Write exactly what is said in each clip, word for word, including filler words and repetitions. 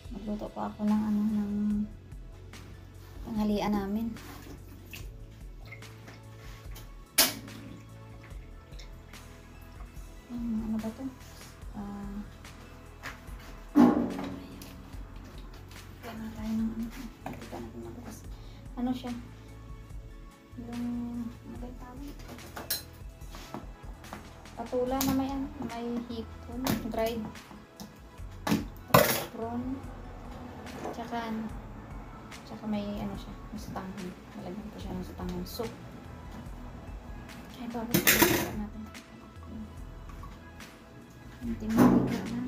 Magluto pa ako ng ano, ng tanghalian namin. Um, ano ba to? Ah, kaya na tayo ng ano. Hindi pa natin mabukas. Ano siya? Yung, ano ba yung tawag? Patula na may ano, may hipon, dried prawn, tsaka ano, tsaka may ano siya, may sutangan. Malagyan ko siya ng sutangan soup. Ay, babalik natin. Hindi mabigat na.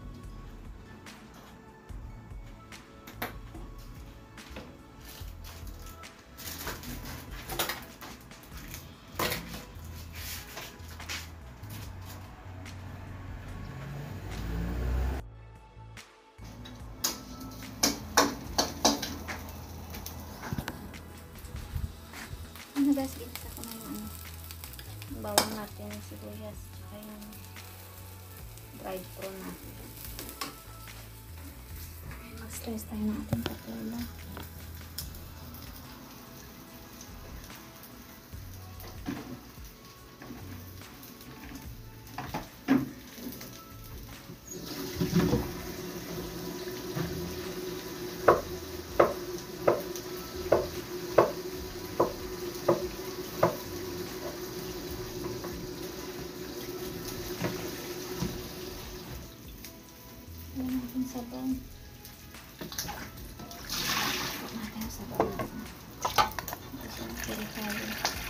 Ano guys, gitsa ko na yung ano, bawang natin, sibuyas, tsaka yung dried prawn natin. Mag-slice tayo ng ating patula. Ayan natin sabaw. Ayan natin sabaw natin. Ito siya ng kirikalo.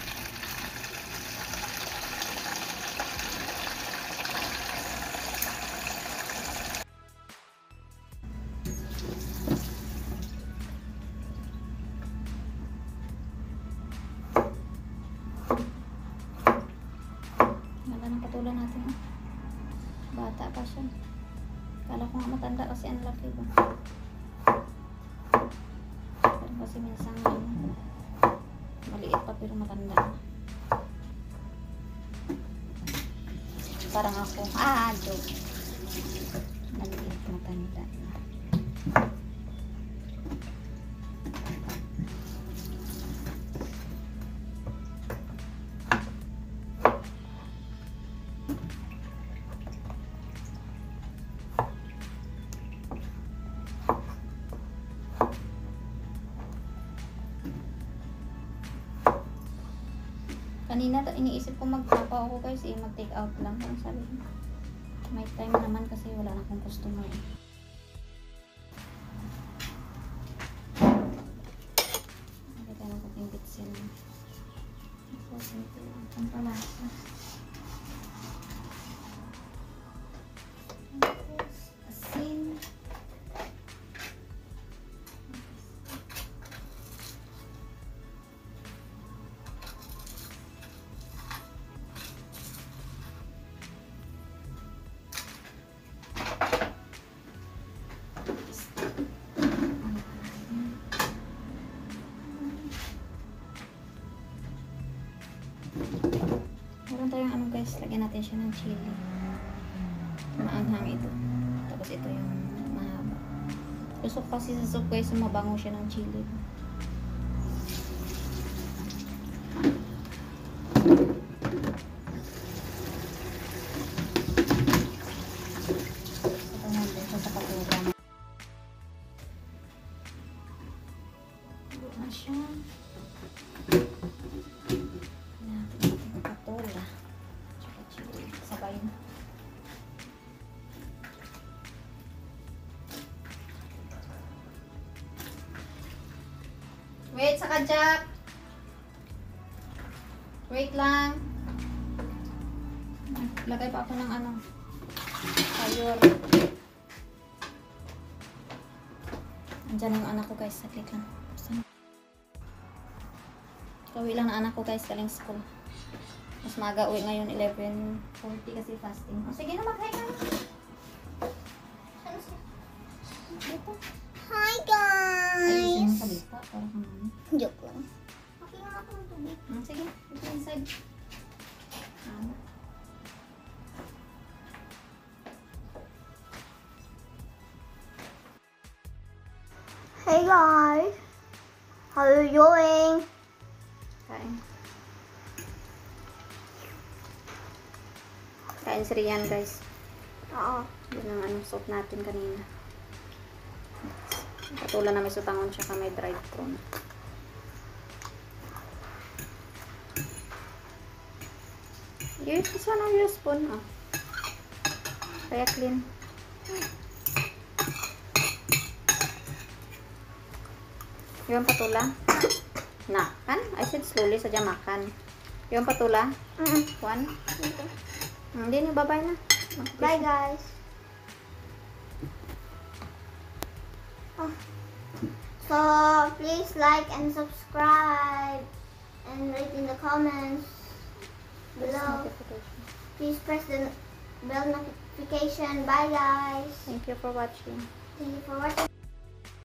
Ganda ng patula natin. Oh. Bata pa siya. Kala ko nga matanda kasi ang laki ba. Pero kasi minsan ano, maliit pa pero matanda. Parang ako. Ah, joke. Maliit, matanda. Kanina iniisip ko magpapa ako guys eh, mag-take out lang. Ang sabi ko, may time naman kasi wala na akong customer eh. Nakita na ko yung bitsin. So simple lang. Ang palasa. Asin. Meron tayong ano guys, lagyan natin siya ng chili. Maanghang ito. Tapos ito yung mahaba. Gusto ko kasi sa soup guys, mabango siya ng chili. Ito natin siya sa patula. Ito na siya. Sabay na. Wait sa kadyak. Wait lang. Lagay pa ako ng ano. Sayor. Andiyan yung anak ko guys. Saglit lang. Kawi lang na anak ko guys. Galing school. Mas maaga uwi ngayon, eleven forty kasi fasting. O, sige na, mag-hi ka. Dito. Hi guys! Ayusin mo salita. Para kang ano. Joke lang. Okay nga ako ng tubig. Hmm, sige, ito inside. Ano? Hey guys, how are you doing? Kain. Kain si Rian, guys. Oo. Yun ang ano, soup natin kanina. Patulan na may sutangon siya may dried prawn. Use this one or use spoon, oh. Kaya clean. Yung patula? Na, kan? I said slowly, sadya makan. Yung patula? Mm-mm. One? Hindi, hmm, babay na. Bye guys. Oh. So please like and subscribe and rate in the comments below. Please press the bell notification. Bye guys. Thank you for watching. Thank you for watching.